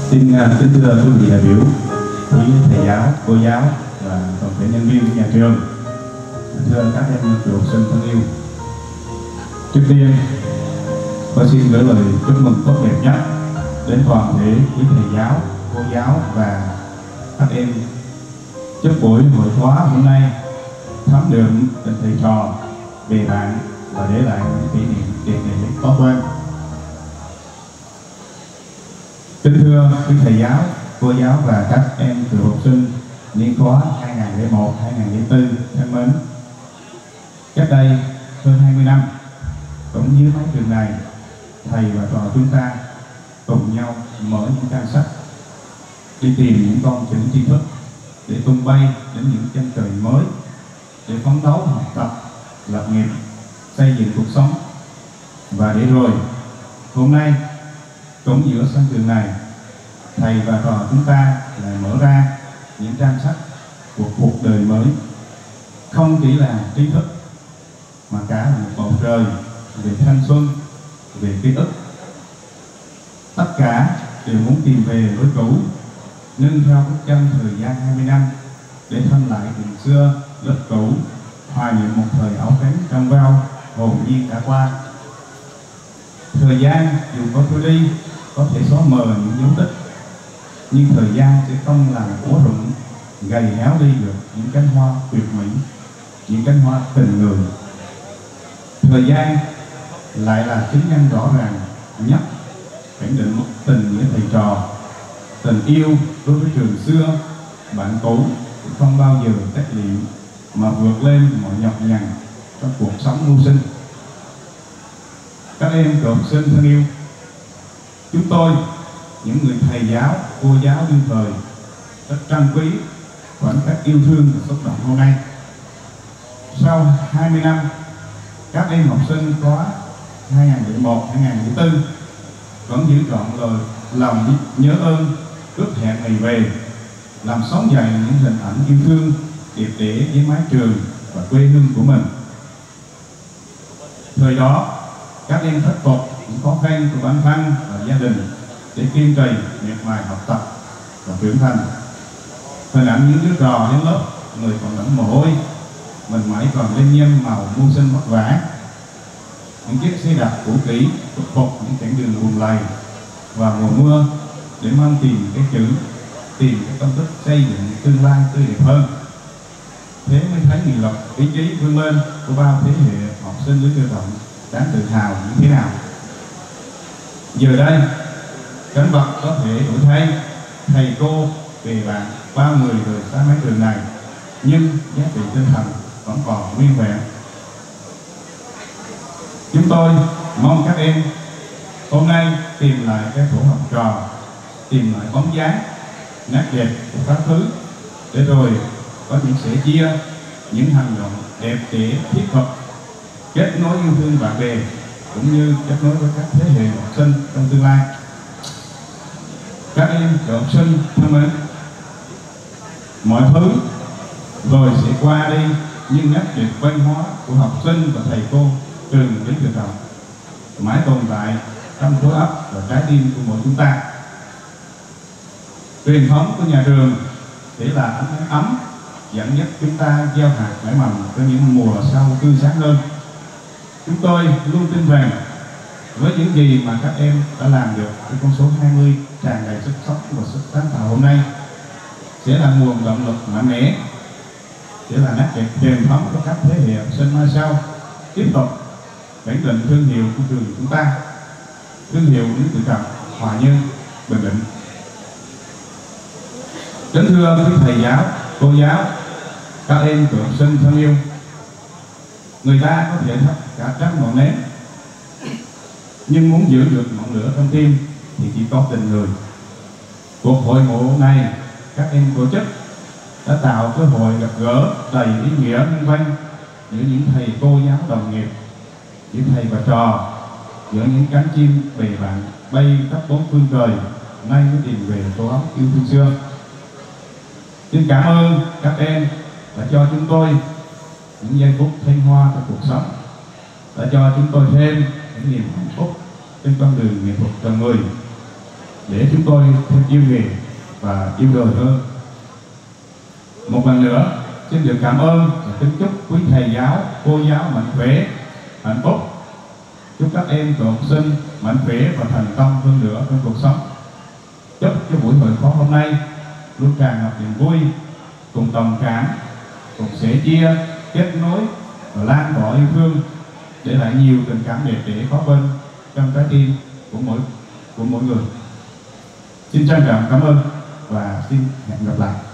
Xin kính thưa quý vị đại biểu, quý thầy giáo, cô giáo và toàn thể nhân viên của nhà trường, thưa các em học sinh thân yêu. Trước tiên, tôi xin gửi lời chúc mừng tốt đẹp nhất đến toàn thể quý thầy giáo, cô giáo và các em. Chúc buổi hội khóa hôm nay thấm đượm tình thầy trò, bè bạn và để lại những kỷ niệm đẹp đẽ tốt hơn. Kính thưa quý thầy giáo, cô giáo và các em cựu học sinh niên khóa 2001-2004 thân mến. Cách đây hơn 20 năm, cũng dưới mái trường này, thầy và trò chúng ta cùng nhau mở những trang sách, đi tìm những con chữ tri thức để tung bay đến những chân trời mới, để phấn đấu học tập, lập nghiệp, xây dựng cuộc sống. Và để rồi hôm nay cũng giữa sân trường này, thầy và trò chúng ta lại mở ra những trang sách của cuộc đời mới, không chỉ là tri thức mà cả là một bầu trời về thanh xuân, về ký ức. Tất cả đều muốn tìm về với cũ, nâng theo bước chân thời gian 20 năm để thăm lại tình xưa lớp cũ, hoài niệm một thời áo cánh trong veo hồn nhiên đã qua. Thời gian dù có trôi đi, có thể xóa mờ những dấu tích, nhưng thời gian sẽ không làm úa rụng, gầy héo đi được những cánh hoa tuyệt mỹ, những cánh hoa tình người. Thời gian lại là chứng nhân rõ ràng nhất khẳng định một tình nghĩa thầy trò, tình yêu đối với trường xưa, bạn cũ không bao giờ tách liệm mà vượt lên mọi nhọc nhằn trong cuộc sống mưu sinh. Các em cựu học sinh thân yêu, chúng tôi, những người thầy giáo, cô giáo đương thời, rất trân quý khoảnh khắc yêu thương và xúc động hôm nay. Sau 20 năm, các em học sinh khóa 2001-2004 vẫn giữ trọn lòng nhớ ơn, ước hẹn ngày về, làm sống dậy những hình ảnh yêu thương đẹp đẽ với mái trường và quê hương của mình. Thời đó, các em khắc phục những khó khăn của bản thân và gia đình để kiên trì miệt mài học tập và trưởng thành. Hình ảnh những đứa trò đến lớp, người còn đẫm mồ hôi, mình mãi còn lên nhâm màu mưu sinh vất vả. Những chiếc xe đạp cũ kỹ khắc phục những chặng đường buồn lầy và mùa mưa để mang tìm cái chữ, tìm cái công thức xây dựng tương lai tươi đẹp hơn. Thế mới thấy nghị lực, ý chí vươn lên của bao thế hệ học sinh lứa cơ động đáng tự hào như thế nào. Giờ đây, cảnh vật có thể đổi thay, thầy cô, bè bạn, bao người rời xa mái trường này, nhưng giá trị tinh thần vẫn còn nguyên vẹn. Chúng tôi mong các em hôm nay tìm lại cái tổ học trò, tìm lại bóng dáng, nét đẹp của quá khứ, để rồi có những sẻ chia, những hành động đẹp đẽ thiết thực, kết nối yêu thương bạn bè, cũng như kết nối với các thế hệ học sinh trong tương lai. Các em học sinh thân mến, mọi thứ rồi sẽ qua đi, nhưng nét đẹp văn hóa của học sinh và thầy cô trường đến trường học mãi tồn tại trong khối óc và trái tim của mỗi chúng ta. Truyền thống của nhà trường để là ánh nắng ấm dẫn dắt chúng ta gieo hạt nảy mầm cho những mùa sau tươi sáng hơn. Chúng tôi luôn tin rằng với những gì mà các em đã làm được, với con số 20 tràn đầy sức sống và sức sáng tạo hôm nay, sẽ là nguồn động lực mạnh mẽ, sẽ là nét đẹp truyền thống của các thế hệ học sinh mai sau tiếp tục khẳng định thương hiệu của trường chúng ta, thương hiệu những tự trọng, hòa nhân, bình định. Kính thưa quý thầy giáo, cô giáo, các em cựu học sinh thân yêu, người ta có thể thắp cả trăm ngọn nến, nhưng muốn giữ được ngọn lửa trong tim thì chỉ có tình người. Cuộc hội ngộ này các em tổ chức đã tạo cơ hội gặp gỡ đầy ý nghĩa nhân văn giữa những thầy cô giáo đồng nghiệp, giữa thầy và trò, giữa những cánh chim bè bạn bay khắp bốn phương trời, nay mới tìm về tổ ấm yêu thương xưa. Xin cảm ơn các em đã cho chúng tôi những giây phút thanh hoa trong cuộc sống, đã cho chúng tôi thêm những niềm hạnh phúc trên con đường nghệ thuật con người. để chúng tôi thêm yêu nghề và yêu đời hơn. Một lần nữa xin được cảm ơn và kính chúc quý thầy giáo, cô giáo mạnh khỏe, hạnh phúc. Chúc các em và học sinh mạnh khỏe và thành công hơn nữa trong cuộc sống. Chúc cho buổi hội khóa hôm nay luôn tràn ngập niềm vui, cùng đồng cảm, cùng sẻ chia, kết nối và lan tỏa yêu thương, để lại nhiều tình cảm đẹp đẽ có bên trong trái tim của mỗi người. Xin trân trọng cảm ơn và xin hẹn gặp lại.